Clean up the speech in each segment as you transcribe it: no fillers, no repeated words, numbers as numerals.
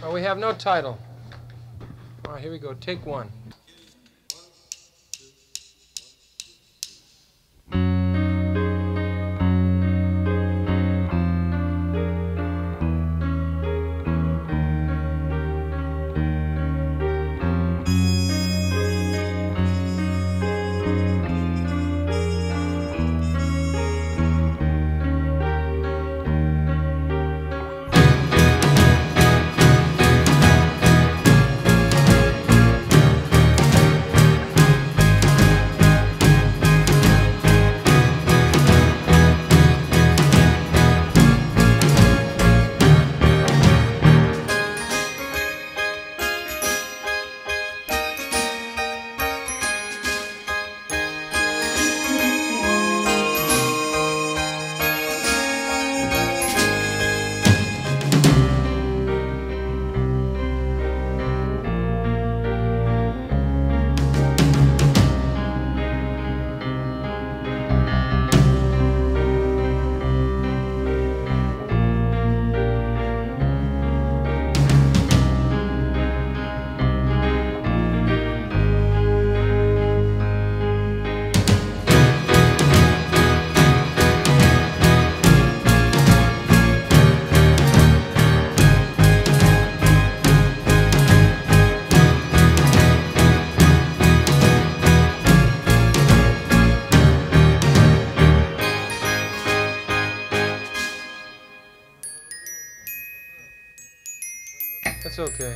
Oh, we have no title. All right, here we go. Take one. That's okay.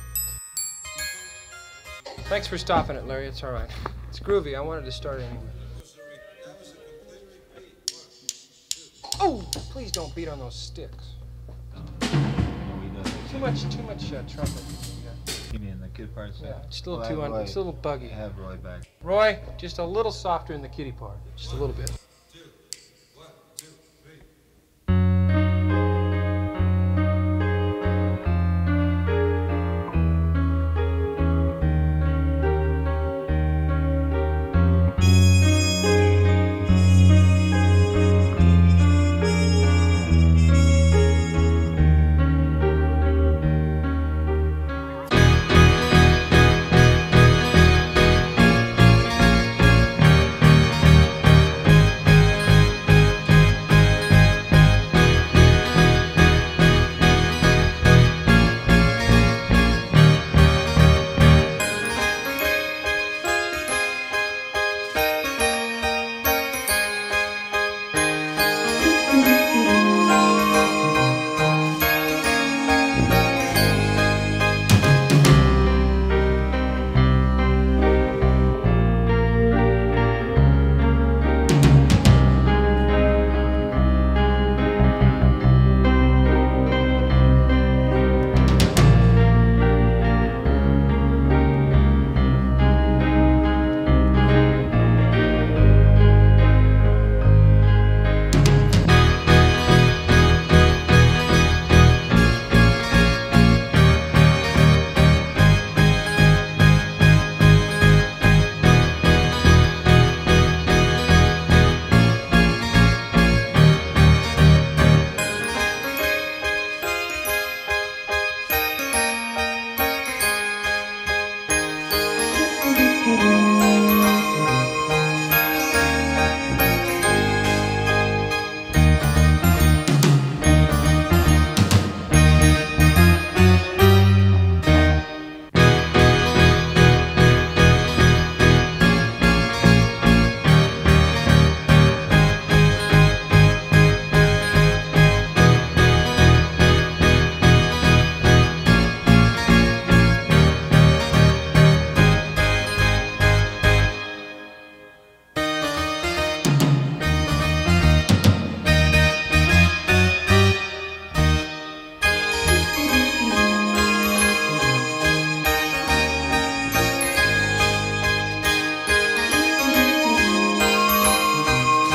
Thanks for stopping it, Larry. It's all right. It's groovy. I wanted to start anyway. Oh, please don't beat on those sticks. Too much trumpet. You mean the good parts? Yeah, it's still it's a little buggy. Have Roy back. Roy, just a little softer in the kitty part. Just a little bit.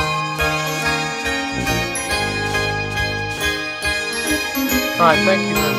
All right, thank you very much.